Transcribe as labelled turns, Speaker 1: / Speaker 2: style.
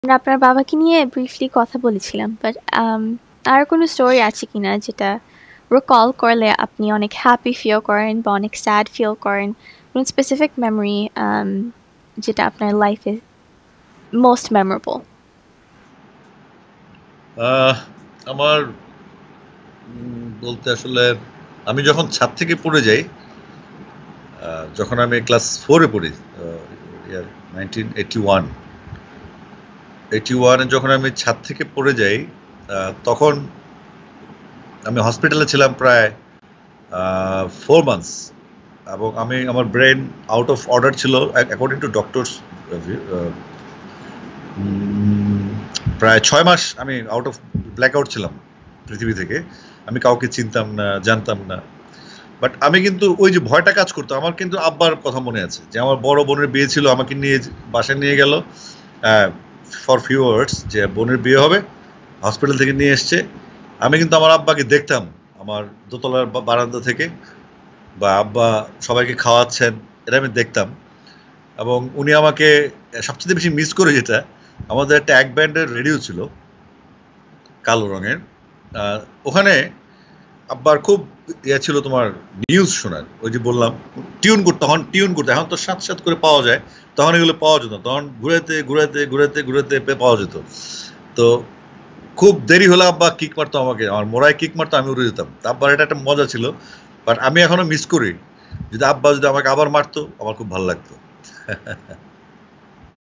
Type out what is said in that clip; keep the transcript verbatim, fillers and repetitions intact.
Speaker 1: আমরা আপনার বাবাকে নিয়ে ব্রিফলি কথা বলেছিলাম। বাট আম আর কোনো স্টোরি আছে কিনা যেটা রিকল করলে আপনি অনেক হ্যাপি ফিল করেন বা অনেক স্যাড ফিল করেন? কোন স্পেসিফিক মেমোরি আম যেটা আপনার লাইফে মোস্ট মেমোরেবল?
Speaker 2: আহ আমার উম বলতে আসলে আমি যখন ছাদ থেকে পড়ে যাই, আ যখন আমি ক্লাস চার এ পড়ি, a year nineteen eighty one eighty one এ যখন আমি ছাদ থেকে পড়ে যাই, আ তখন আমি হসপিটালে ছিলাম প্রায় আ চার মান্থস এবং আমি আমার ব্রেইন আউট অফ অর্ডার ছিল uh according to doctors uh we uh um প্রায় ছয় মাস আমি আউট অফ ব্ল্যাক আউট ছিলাম পৃথিবী থেকে। আমি কাউকে চিনতাম না, জানতাম না। বাট আমি কিন্তু ওই যে ভয়টা কাজ করতো, আমার কিন্তু আব্বার কথা মনে আছে যে আমার বড় বোনের বিয়ে ছিল, আমাকে নিয়ে যে বাসায় নিয়ে গেল অ্যা ফর ফিউ আওয়ার্স যে বোনের বিয়ে হবে। হসপিটাল থেকে নিয়ে এসছে। আমি কিন্তু আমার আব্বাকে দেখতাম আমার দোতলার বা বারান্দা থেকে, বা আব্বা সবাইকে খাওয়াচ্ছেন, এটা আমি দেখতাম। এবং উনি আমাকে অ্যা সবচাইতে বেশি মিস করি যেটা, আমাদের একটা এক ব্যান্ডের রেডিও ছিল কালো রঙের। আ ওখানে আব্বার খুব ইয়ে ছিল তোমার নিউজ শোনার। ওই যে বললাম টিউন করত, তখন টিউন করত। এখন তো সাত, সাত করে পাওয়া যায়। তখন এগুলো পাওয়া যেত না। তখন ঘুরাইতে, ঘুরাইতে, ঘুরাইতে, ঘুরাইতে পে পাওয়া যেত। তো খুব দেরি হলে আব্বা কিক মারতো আমাকে। আমার মোড়ায় কিক মারতো, আমি উড়ে যেতাম। তো আব্বার এটা একটা মজা ছিল। বাট আমি এখনো মিস করি। যদি আব্বা যদি আমাকে আবার মারতো, আমার খুব ভাল লাগতো।